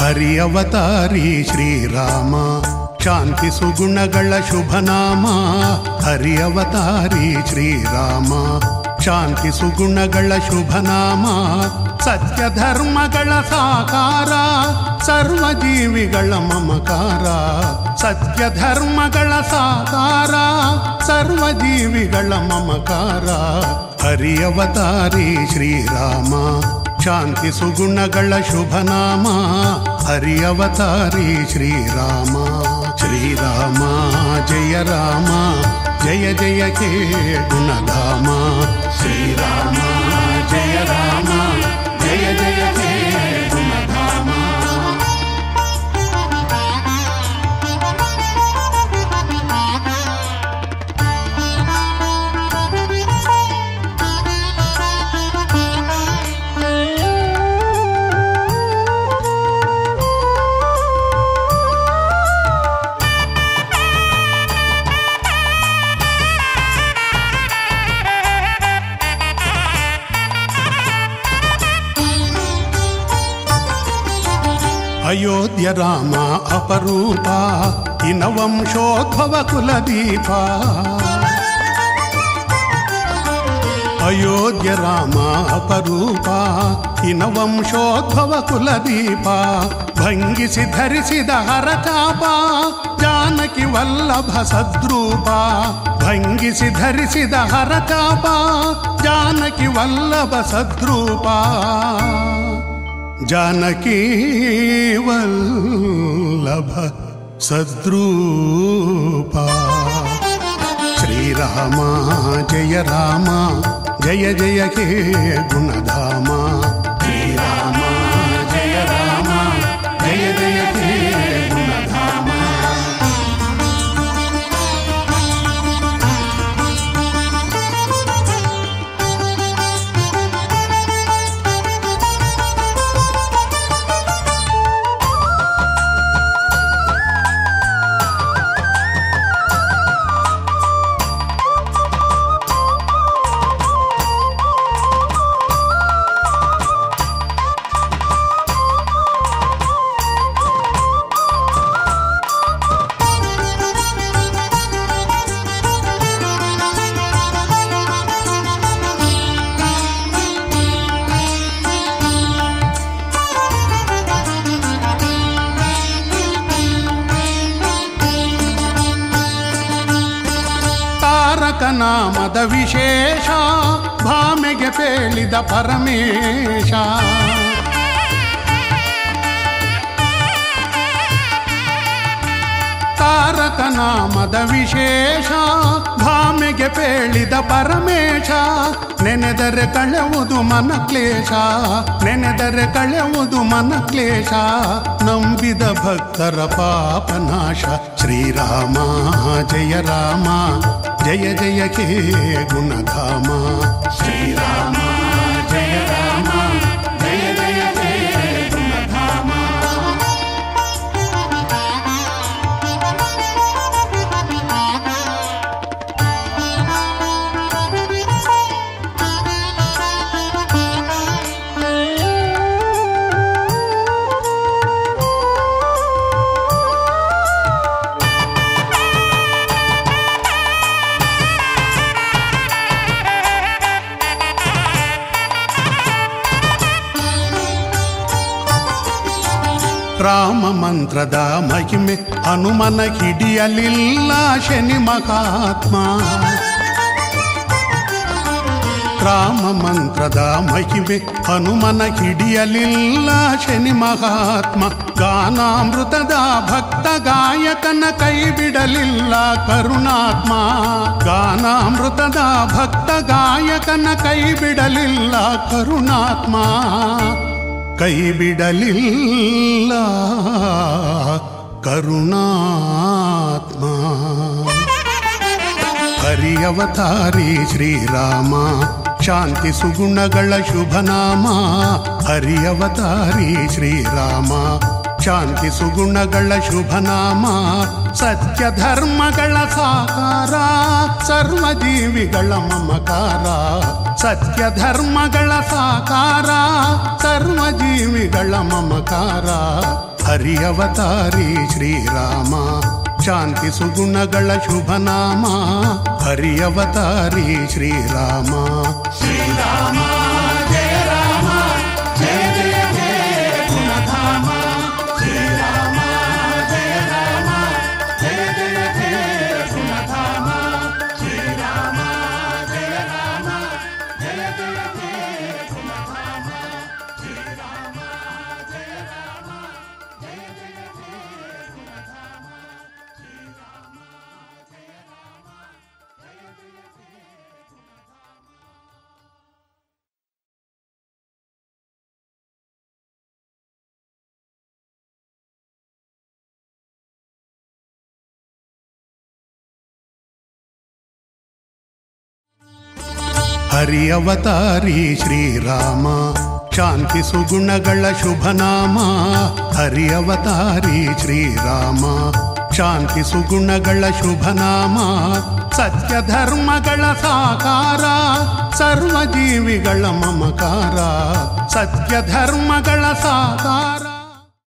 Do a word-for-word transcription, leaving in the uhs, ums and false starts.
ಹರಿ ಅವತಾರಿ ಶ್ರೀರಾಮ ಶಾಂತಿ ಸುಗುಣಗಳ ಶುಭನಾಮ. ಹರಿ ಅವತಾರಿ ಶ್ರೀರಾಮ ಶಾಂತಿ ಸುಗುಣಗಳ ಶುಭನಾಮ. ಸತ್ಯ ಧರ್ಮಗಳ ಸಾಕಾರ ಸರ್ವ ಜೀವಿಗಳ ಮಮಕಾರ. ಸತ್ಯ ಧರ್ಮಗಳ ಸಾಕಾರ ಸರ್ವ ಜೀವಿಗಳ ಮಮಕಾರ. ಹರಿ ಅವತಾರಿ ಶ್ರೀರಾಮ ಶಾಂತಿ ಸುಗುಣಗಳ ಶುಭನಾಮ. ಹರಿ ಅವತಾರಿ ಶ್ರೀರಾಮ. ಶ್ರೀರಾಮ ಜಯ ರಾಮ ಜಯ ಜಯ ಹೇ ಗುಣಧಾಮ. ಶ್ರೀರಾಮ ಜಯ ರಾಮ ಜಯ ಜಯ ಹೇ ಗುಣಧಾಮ. ಅಯೋಧ್ಯ ರಾಮ ಅಪರೂಪ ಇನ ವಂಶೋದ್ಭವ ಕುಲದೀಪ. ಅಯೋಧ್ಯ ರಾಮ ಅಪರೂಪ ಇನ ವಂಶೋದ್ಭವ ಕುಲದೀಪ. ಭಂಗಿಸಿ ಧರಿಸಿದ ಹರಚಾಪ ಜಾನಕಿ ವಲ್ಲಭ ಸದ್ರೂಪ. ಭಂಗಿಸಿ ಧರಿಸಿದ ಹರಚಾಪ ಜಾನಕಿ ವಲ್ಲಭ ಸದ್ರೂಪ. ಜಾನಕಿ ವಲ್ಲಭ ಸದ್ರೂಪ. ಶ್ರೀರಾಮ ಜಯ ರಾಮ ಜಯ ಜಯ ಹೇ ಗುಣಧಾಮ. ಶ್ರೀರಾಮ ಜಯ ರಾಮ ಜಯ ಜಯ ಹೇ ಗುಣಧಾಮ. ನಾಮದ ವಿಶೇಷ ಭಾಮೆಗೆ ಪೇಳಿದ ಪರಮೇಶ. ತಾರಕ ನಾಮದ ವಿಶೇಷ ಭಾಮೆಗೆ ಪೇಳಿದ ಪರಮೇಶ. ನೆನೆದರೆ ಕಳೆವುದು ಮನ ಕ್ಲೇಶ. ನೆನೆದರೆ ಕಳೆವುದು ಮನ ಕ್ಲೇಶ. ನಂಬಿದ ಭಕ್ತರ ಪಾಪನಾಶ. ಶ್ರೀರಾಮ ಜಯ ರಾಮ ಜಯ ಜಯ ಹೇ ಗುಣಧಾಮ. ಶ್ರೀರಾಮ ಜಯ ರಾಮ ಜಯ ಜಯ ಹೇ ಗುಣಧಾಮ. ರಾಮ ಮಂತ್ರದ ಮಹಿಮೆ ಹನುಮನ ಹಿಡಿಯಲಿಲ್ಲ ಶನಿ ಮಹಾತ್ಮ. ರಾಮ ಮಂತ್ರದ ಮಹಿಮೆ ಹನುಮನ ಹಿಡಿಯಲಿಲ್ಲ ಶನಿ ಮಹಾತ್ಮ. ಗಾನಾಮೃತದ ಭಕ್ತ ಗಾಯಕನ ಕೈ ಬಿಡಲಿಲ್ಲ ಕರುಣಾತ್ಮ. ಗಾನಾಮೃತದ ಭಕ್ತ ಗಾಯಕನ ಕೈ ಬಿಡಲಿಲ್ಲ ಕರುಣಾತ್ಮ. ಕೈ ಬಿಡಲಿಲ್ಲ ಕರುಣಾತ್ಮ. ಹರಿ ಅವತಾರಿ ಶ್ರೀರಾಮ ಶಾಂತಿ ಸುಗುಣಗಳ ಶುಭನಾಮ. ಹರಿ ಅವತಾರಿ ಶ್ರೀರಾಮ ಶಾಂತಿ ಸುಗುಣಗಳ ಶುಭನಾಮ. ಸತ್ಯ ಧರ್ಮಗಳ ಸಾಕಾರ ಸರ್ವ ಜೀವಿಗಳ ಮಮಕಾರ. ಸತ್ಯ ಧರ್ಮಗಳ ಸಾಕಾರ ಸರ್ವ ಜೀವಿಗಳ ಮಮಕಾರ. ಹರಿ ಅವತಾರಿ ಶ್ರೀರಾಮ ಶಾಂತಿ ಸುಗುಣಗಳ ಶುಭನಾಮ ಹರಿ ಅವತಾರಿ ಶ್ರೀರಾಮ ಶ್ರೀರಾಮ ಜಯ ರಾಮ ಜಯ ಜಯ ಜಯ ಗುಣಧಾಮ ಶ್ರೀರಾಮ ಜಯ ರಾಮ ಜಯ ಜಯ ಜಯ ಗುಣಧಾಮ ಶ್ರೀರಾಮ ಜಯ ರಾಮ ಜಯ ಜಯ ಜಯ ಗುಣಧಾಮ ಶ್ರೀರಾಮ ಜಯ ರಾಮ ಜಯ ಜಯ ಜಯ ಗುಣಧಾಮ ಶ್ರೀರಾಮ ಜಯ ರಾಮ ಜಯ ಜಯ ಜಯ ಗುಣಧಾಮ. ಹರಿ ಅವತಾರಿ ಶ್ರೀರಾಮ ಶಾಂತಿ ಸುಗುಣಗಳ ಶುಭನಾಮ ಹರಿ ಅವತಾರಿ ಶ್ರೀರಾಮ ಶಾಂತಿ ಸುಗುಣಗಳ ಶುಭನಾಮ ಸತ್ಯ ಧರ್ಮಗಳ ಸಾಕಾರ ಸರ್ವಜೀವಿಗಳ ಮಮಕಾರ ಸತ್ಯ ಧರ್ಮಗಳ ಸಾಕಾರ